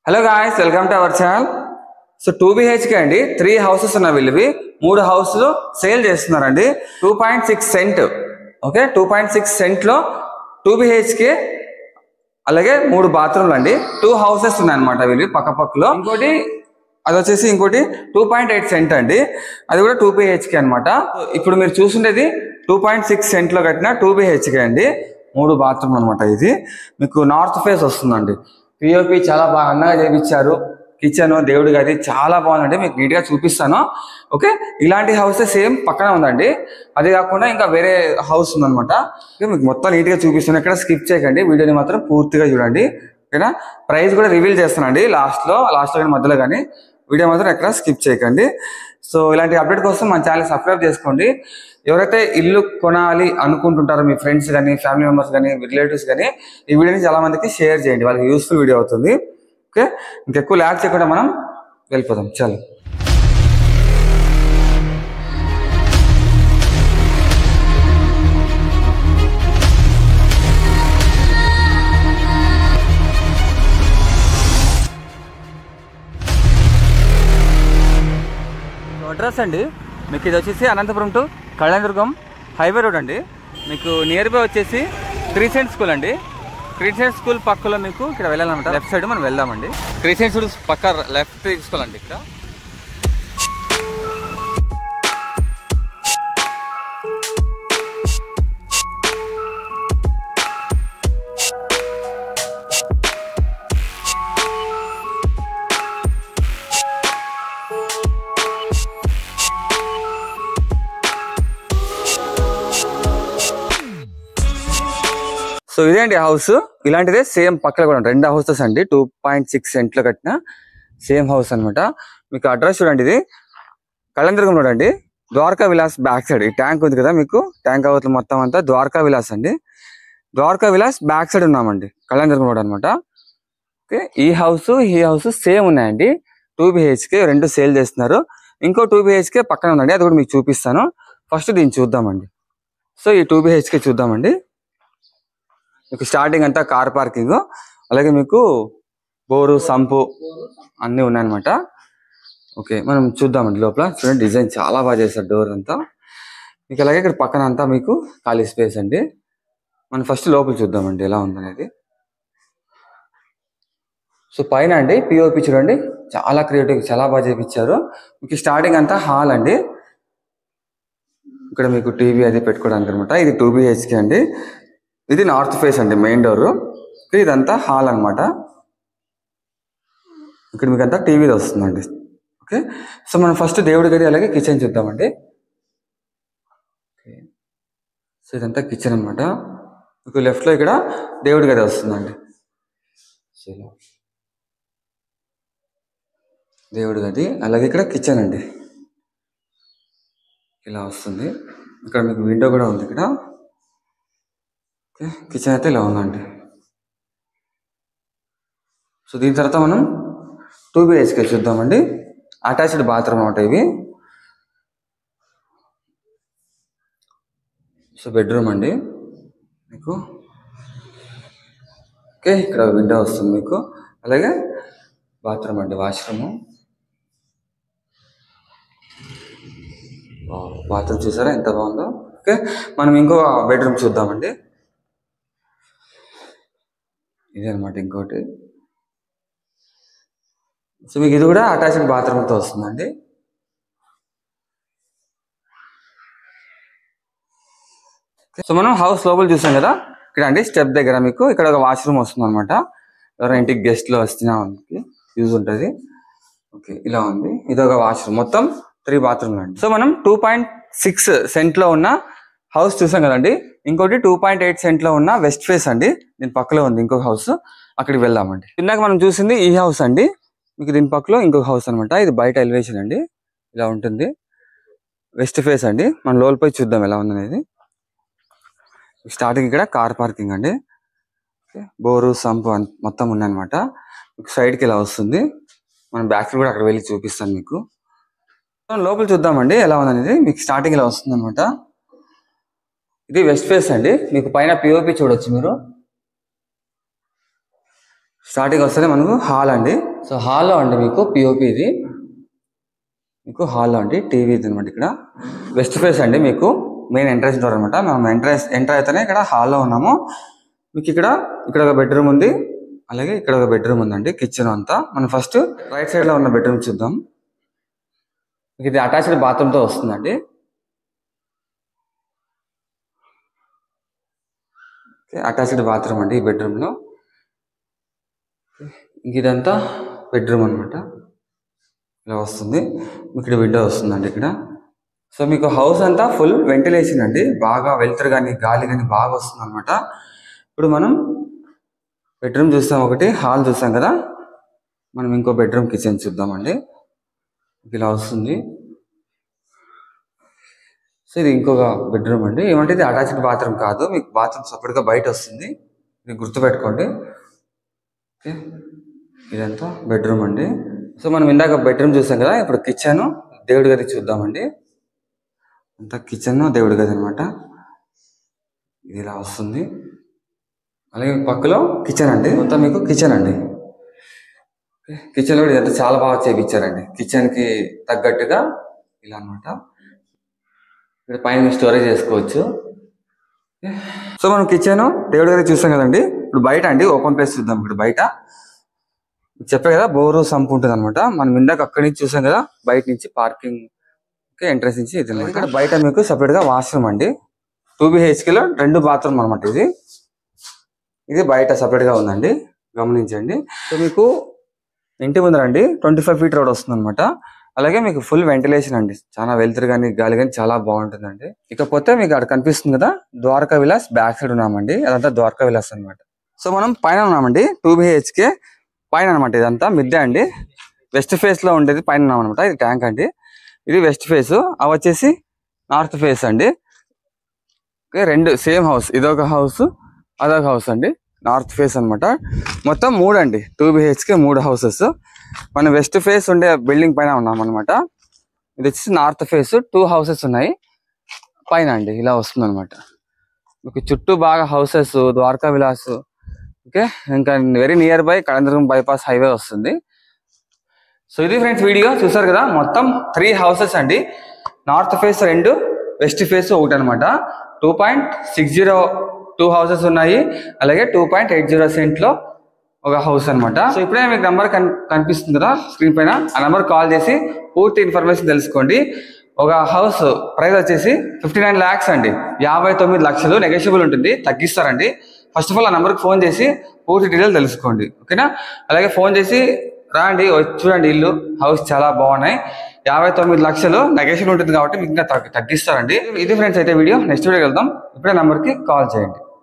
Hello guys, welcome to our channel. So 2BHK అండి, 3 houses ఉన్న వీళ్ళవి 3 హౌస్లు సేల్ చేస్తున్నారండి. 2.6 సెంట్. ఓకే, 2.6 సెంట్లో 2BHK, అలాగే 3 బాత్రూమ్లు అండి. 2 హౌసెస్ ఉన్నాయన్నమాట వీళ్ళు పక్కపక్కలో. ఇంకోటి అది వచ్చేసి ఇంకోటి 2.8 సెంట్ అండి, అది కూడా 2BHK అనమాట. ఇప్పుడు మీరు చూసుండేది 2.6 సెంట్లో కట్టిన 2BHK అండి, 3 బాత్రూమ్ అనమాట. ఇది మీకు నార్త్ ఫేస్ వస్తుందండి. పిఓపి చాలా బాగా అందంగా చేయించారు. కిచెన్, దేవుడి గది చాలా బాగుందండి, మీకు నీట్గా చూపిస్తాను. ఓకే, ఇలాంటి హౌస్ సేమ్ పక్కన ఉందండి. అది కాకుండా ఇంకా వేరే హౌస్ ఉందనమాట. మీకు మొత్తం నీట్గా చూపిస్తాను, ఎక్కడ స్కిప్ చేయకండి, వీడియోని మాత్రం పూర్తిగా చూడండి. ఓకేనా, ప్రైస్ కూడా రివీల్ చేస్తానండి లాస్ట్లో కానీ మధ్యలో కానీ. వీడియో మాత్రం ఎక్కడ స్కిప్ చేయకండి. సో ఇలాంటి అప్డేట్ కోసం మన ఛానల్ సబ్స్క్రైబ్ చేసుకోండి. ఎవరైతే ఇల్లు కొనాలి అనుకుంటుంటారో మీ ఫ్రెండ్స్ కానీ, ఫ్యామిలీ మెంబర్స్ కానీ, రిలేటివ్స్ కానీ, ఈ వీడియోని చాలా మందికి షేర్ చేయండి, వాళ్ళకి యూస్ఫుల్ వీడియో అవుతుంది. ఓకే, ఇంకెక్కువ ల్యాక్ చేయకుండా మనం వెళ్ళిపోదాం. చాలు. అడ్రస్ అండి మీకు ఇది వచ్చేసి Anantapuram to Kalyanadurgam highway road అండి. మీకు నియర్ బై వచ్చేసి క్రిస్టియన్ స్కూల్ అండి. క్రిస్టియన్ స్కూల్ పక్కలో మీకు ఇక్కడ వెళ్ళాలన్నమాట. లెఫ్ట్ సైడ్ మనం వెళ్దామండి. క్రిస్టియన్ స్కూల్ పక్క లెఫ్ట్ తీసుకోవాలండి. ఇక్కడ సో ఇదే అండి హౌస్. ఇలాంటిదే సేమ్ పక్కన కూడా 2 హౌసెస్ అండి. 2.6 సెంట్లో కట్టిన సేమ్ హౌస్ అనమాట. మీకు అడ్రస్ చూడండి, ఇది కళ్యాణదుర్గం రోడ్ అండి, ద్వారకా విలాస్ బ్యాక్ సైడ్. ఈ ట్యాంక్ ఉంది కదా మీకు, ట్యాంక్ అవతల మొత్తం అంతా ద్వారకా విలాస్ అండి. ద్వారకా విలాస్ బ్యాక్ సైడ్ ఉన్నామండి, కళ్యాణదుర్గం రోడ్ అనమాట. ఓకే, ఈ హౌస్ సేమ్ ఉన్నాయండి. 2BHK 2 సేల్ చేస్తున్నారు. ఇంకో 2BHK పక్కన ఉందండి, అది కూడా మీకు చూపిస్తాను. ఫస్ట్ దీన్ని చూద్దామండి. సో ఈ 2BHK చూద్దామండి. మీకు స్టార్టింగ్ అంతా కార్ పార్కింగ్, అలాగే మీకు బోరు, సంపు అన్నీ ఉన్నాయన్నమాట. ఓకే, మనం చూద్దామండి. లోపల చూడండి, డిజైన్ చాలా బాగా చేశారు డోర్ అంతా. మీకు అలాగే ఇక్కడ పక్కన అంతా మీకు ఖాళీ స్పేస్ అండి. మనం ఫస్ట్ లోపల చూద్దామండి ఎలా ఉందనేది. సో పైన అండి పిఓపి చూడండి, చాలా క్రియేటివ్, చాలా బాగా చేయించారు. మీకు స్టార్టింగ్ అంతా హాల్ అండి. ఇక్కడ మీకు టీవీ అది పెట్టుకోవడానికి అనమాట. ఇది 2BHK అండి. ఇది నార్త్ ఫేస్ అండి, మెయిన్ డోర్. ఇదంతా హాల్ అనమాట. ఇక్కడ మీకు అంతా టీవీ వస్తుందండి. ఓకే, సో మనం ఫస్ట్ దేవుడి గది అలాగే కిచెన్ చూద్దామండి. సో ఇదంతా కిచెన్ అనమాట. మీకు లెఫ్ట్లో ఇక్కడ దేవుడి గది వస్తుందండి. దేవుడి గది అలాగే ఇక్కడ కిచెన్ అండి, ఇలా వస్తుంది. ఇక్కడ మీకు విండో కూడా ఉంది ఇక్కడ. ఓకే, కిచెన్ అయితే ఇలా ఉందండి. సో దీని తర్వాత మనం 2BHK చూద్దామండి. అటాచ్డ్ బాత్రూమ్ అనమాట ఇవి. సో బెడ్రూమ్ అండి మీకు. ఓకే, ఇక్కడ విండో వస్తుంది మీకు, అలాగే బాత్రూమ్ అండి, వాష్రూమ్. బాత్రూమ్ చూసారా ఎంత బాగుందో. ఓకే, మనం ఇంకో బెడ్రూమ్ చూద్దామండి. ఇదే అనమాట ఇంకోటి. సో మీకు ఇది కూడా అటాచ్డ్ బాత్రూమ్తో వస్తుందండి. సో మనం హౌస్ లోపల చూసాం కదా, ఇక్కడ అండి స్టెప్ దగ్గర మీకు ఇక్కడ ఒక వాష్రూమ్ వస్తుంది అనమాట. ఎవరైనా ఇంటికి గెస్ట్లు వచ్చినా వాళ్ళకి యూజ్ ఉంటుంది. ఓకే, ఇలా ఉంది. ఇది ఒక వాష్రూమ్, మొత్తం 3 బాత్రూమ్లు అండి. సో మనం 2.6 సెంట్లో ఉన్న హౌస్ చూసాం కదండి. ఇంకోటి 2.8 సెంట్లో ఉన్న వెస్ట్ ఫేస్ అండి, దీని పక్కలో ఉంది ఇంకొక హౌస్, అక్కడికి వెళ్దామండి. ఇందాక మనం చూసింది ఈ హౌస్ అండి, మీకు దీని పక్కలో ఇంకొక హౌస్ అనమాట. ఇది బయట ఎలివేషన్ అండి, ఇలా ఉంటుంది. వెస్ట్ ఫేస్ అండి. మనం లోపలిపై చూద్దాం ఎలా ఉందనేది. స్టార్టింగ్ ఇక్కడ కార్ పార్కింగ్ అండి. బోరు, సంపు మొత్తం ఉన్నాయన్నమాట. మీకు సైడ్కి ఇలా వస్తుంది. మనం బ్యాక్ సైడ్ కూడా అక్కడ వెళ్ళి చూపిస్తాను మీకు. లోపల చూద్దామండి ఎలా ఉందనేది. మీకు స్టార్టింగ్ ఇలా వస్తుంది అనమాట. ఇది వెస్ట్ ఫేస్ అండి. మీకు పైన పిఓపి చూడొచ్చు మీరు. స్టార్టింగ్ వస్తేనే మనకు హాల్ అండి. సో హాల్లో అండి మీకు పిఓపి ఇది, మీకు హాల్లో అండి టీవీ ఇది అనమాట. ఇక్కడ వెస్ట్ ఫేస్ అండి మీకు మెయిన్ ఎంట్రన్స్ డోర్ అనమాట. మనం ఎంటర్ అయితేనే ఇక్కడ హాల్లో ఉన్నాము. మీకు ఇక్కడ ఒక బెడ్రూమ్ ఉంది, అలాగే ఇక్కడ ఒక బెడ్రూమ్ ఉందండి, కిచెన్ అంతా. మనం ఫస్ట్ రైట్ సైడ్ లో ఉన్న బెడ్రూమ్ చూద్దాం. మీకు ఇది అటాచ్డ్ బాత్రూమ్ తో వస్తుందండి. అటాచ్డ్ బాత్రూమ్ అండి ఈ బెడ్రూమ్ లో. ఇదంతా బెడ్రూమ్ అనమాట, ఇలా వస్తుంది. మీకు ఇక్కడ విండో వస్తుందండి ఇక్కడ. సో మీకు హౌస్ అంతా ఫుల్ వెంటిలేషన్ అండి, బాగా వెలుతురు కానీ గాలి కానీ బాగా వస్తుంది అనమాట. ఇప్పుడు మనం బెడ్రూమ్ చూస్తాం, ఒకటి హాల్ చూస్తాం కదా, మనం ఇంకో బెడ్రూమ్ కిచెన్ చూద్దామండి. ఇలా వస్తుంది. సో ఇది ఇంకొక బెడ్రూమ్ అండి. ఏమంటే ఇది అటాచ్డ్ బాత్రూమ్ కాదు, మీకు బాత్రూమ్ సపరేట్గా బయట వస్తుంది, ఇది గుర్తుపెట్టుకోండి. ఓకే, ఇదంతా బెడ్రూమ్ అండి. సో మనం ఇందాక బెడ్రూమ్ చూసాం కదా, ఇప్పుడు కిచెన్ దేవుడి గది చూద్దామండి. అంతా కిచెన్ దేవుడి గది అనమాట, ఇది ఇలా వస్తుంది. అలాగే పక్కలో కిచెన్ అండి, మొత్తం మీకు కిచెన్ అండి. కిచెన్ కూడా ఇదంతా చాలా బాగా చేయించారండి, కిచెన్ కి తగ్గట్టుగా ఇలా అనమాట. ఇక్కడ పైన స్టోరేజ్ చేసుకోవచ్చు. సో మనం కిచెన్ దేవుడి గది చూస్తాం కదండి. ఇప్పుడు బయట అండి ఓపెన్ ప్లేస్ చూద్దాం. ఇప్పుడు బయట చెప్పే కదా బోరు సంపు ఉంటుంది అనమాట. మనం ఇందాక అక్కడి నుంచి చూసాం కదా, బయట నుంచి పార్కింగ్ ఎంట్రెన్స్ నుంచి ఇది. ఇక్కడ బయట మీకు సపరేట్ గా వాష్రూమ్ అండి, 2 BHK లో 2 బాత్రూమ్ అనమాట. ఇది బయట సపరేట్ గా ఉందండి, గమనించండి. సో మీకు ఇంటి ముందరండి 25 feet రోడ్ వస్తుంది అనమాట. అలాగే మీకు ఫుల్ వెంటిలేషన్ అండి, చాలా వెలుతురు కానీ గాలి కానీ చాలా బాగుంటుందండి. ఇకపోతే మీకు అక్కడ కనిపిస్తుంది కదా ద్వారకా విలాస్ బ్యాక్ సైడ్ ఉన్నామండి, అదంతా ద్వారకా విలాస్ అనమాట. సో మనం పైన ఉన్నామండి 2 BHK పైన అనమాట. ఇదంతా మిద్దె అండి, వెస్ట్ ఫేస్ లో ఉండేది పైన ఉన్నాం అనమాట. ఇది ట్యాంక్ అండి, ఇది వెస్ట్ ఫేస్, అవి వచ్చేసి నార్త్ ఫేస్ అండి. రెండు సేమ్ హౌస్, ఇదొక హౌస్ అదొక హౌస్ అండి, నార్త్ ఫేస్ అనమాట. మొత్తం 3 అండి, 2 BHK 3 హౌసెస్. మనం వెస్ట్ ఫేస్ ఉండే బిల్డింగ్ పైన ఉన్నాం అనమాట. ఇది వచ్చేసి నార్త్ ఫేస్, 2 హౌసెస్ ఉన్నాయి పైన అండి, ఇలా వస్తుంది అనమాట. మీకు చుట్టూ బాగా హౌసెస్, ద్వారకా విలాస్. ఓకే, ఇంకా very near by Kalandram bypass highway వస్తుంది. సో ఇది ఫ్రెండ్స్ వీడియో చూసారు కదా, మొత్తం 3 హౌసెస్ అండి. నార్త్ ఫేస్ 2, వెస్ట్ ఫేస్ 1 అనమాట. 2.602 హౌసెస్ ఉన్నాయి, అలాగే 2.80 సెంట్లో ఒక హౌస్ అనమాట. సో ఇప్పుడే మీకు నెంబర్ కనిపిస్తుంది కదా స్క్రీన్ పైన, ఆ నెంబర్ కాల్ చేసి పూర్తి ఇన్ఫర్మేషన్ తెలుసుకోండి. ఒక హౌస్ ప్రైస్ వచ్చేసి 59 lakhs అండి, 59 లక్షలు. నెగోషియబుల్ ఉంటుంది, తగ్గిస్తారండి. ఫస్ట్ ఆఫ్ ఆల్ ఆ నెంబర్కి ఫోన్ చేసి పూర్తి డీటెయిల్ తెలుసుకోండి, ఓకేనా. అలాగే ఫోన్ చేసి రాండి, చూడండి, ఇల్లు హౌస్ చాలా బాగున్నాయి. 59 లక్షలు నెగోషియబుల్ ఉంటుంది కాబట్టి మీకు ఇంకా తగ్గిస్తారండి. ఇది ఫ్రెండ్స్ అయితే వీడియో, నెక్స్ట్ వీడియోకి వెళ్దాం. ఇప్పుడే నెంబర్కి కాల్ చేయండి.